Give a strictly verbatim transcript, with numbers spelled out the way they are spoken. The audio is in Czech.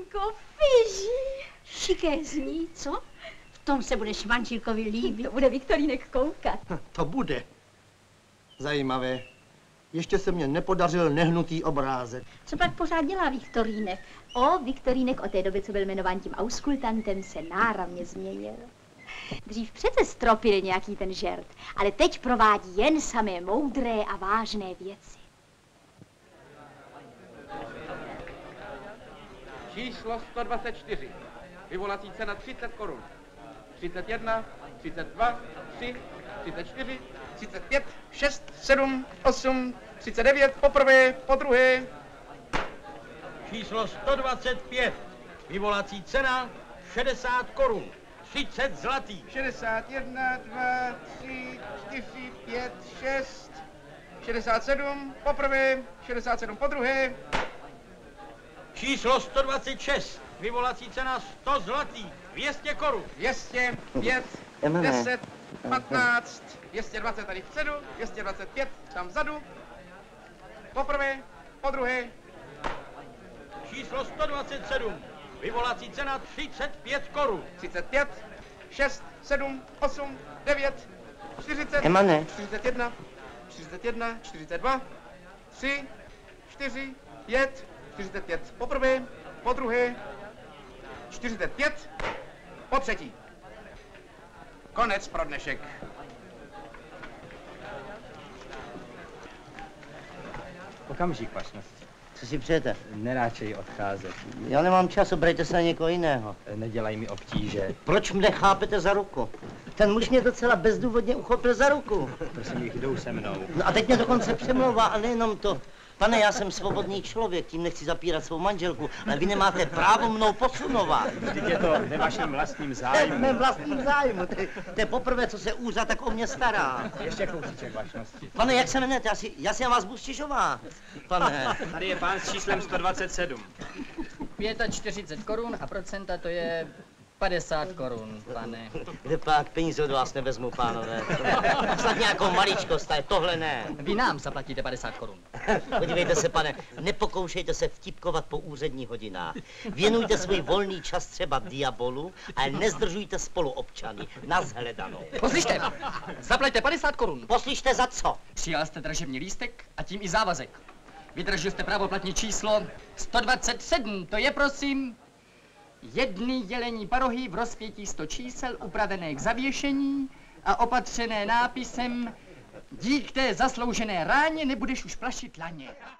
Maminko, fyži. Šiké zní, co? V tom se budeš manželkovi líbit. To bude Viktorínek koukat. To bude. Zajímavé. Ještě se mně nepodařil nehnutý obrázek. Co pak pořád dělá Viktorínek? O, Viktorínek od té doby, co byl jmenován tím auskultantem, se náramně změnil. Dřív přece stropil nějaký ten žert, ale teď provádí jen samé moudré a vážné věci. Číslo sto dvacet čtyři. Vyvolací cena třicet korun. třicet jedna, třicet dva, tři, třicet čtyři, třicet pět, šest, sedm, osm, třicet devět, poprvé, podruhé. Číslo sto dvacet pět. Vyvolací cena šedesát korun. třicet zlatých. šedesát jedna, dva, tři, čtyři, pět, šest, šedesát sedm, poprvé, šedesát sedm, podruhé. Číslo sto dvacet šest. Vyvolací cena sto zlatých. dvě stě korun. dvě stě pět, deset, patnáct, dvě stě dvacet tady vpředu, dvě stě dvacet pět tam vzadu. Poprvé, podruhé. Číslo sto dvacet sedm. Vyvolací cena třicet pět korun. třicet pět, šest, sedm, osm, devět, čtyřicet, Emane. čtyřicet jedna, čtyřicet jedna, čtyřicet dva, tři, čtyři, pět, čtyřicet pět poprvé, podruhé, čtyřicet pět, po třetí. Konec pro dnešek. Okamžik, vašnost. Co si přejete? Neráčej odcházet. Já nemám čas, obrejte se na někoho jiného. Nedělej mi obtíže. Proč mne chápete za ruku? Ten muž mě docela bezdůvodně uchopil za ruku. Prosím, jich jdou se mnou. No a teď mě dokonce přemlouvá a nejenom to. Pane, já jsem svobodný člověk, tím nechci zapírat svou manželku, ale vy nemáte právo mnou posunovat. Vždyť je to ve vašem vlastním To je v zájmu. mém vlastním zájmu. To je- To je poprvé, co se úřad tak o mě stará. Ještě kousíček vašnosti. Pane, jak se jmenujete? Já si, já si na vás budu stěžovat. Pane. Tady je pán s číslem sto dvacet sedm. čtyřicet pět korun a procenta to je padesát korun, pane. Kde pak peníze od vás nevezmu, pánové. Snad nějakou maličkost, ale tohle ne. Vy nám zaplatíte padesát korun. Podívejte se, pane, nepokoušejte se vtipkovat po úředních hodinách. Věnujte svůj volný čas třeba diabolu, ale nezdržujte spoluobčany. Nashledanou. Poslyšte, zaplaťte padesát korun. Poslyšte za co? Přijal jste dražební lístek a tím i závazek. Vydržel jste právoplatní číslo sto dvacet sedm, to je prosím jedny jelení parohy v rozpětí sto čísel upravené k zavěšení a opatřené nápisem dík té zasloužené ráně nebudeš už plašit laně.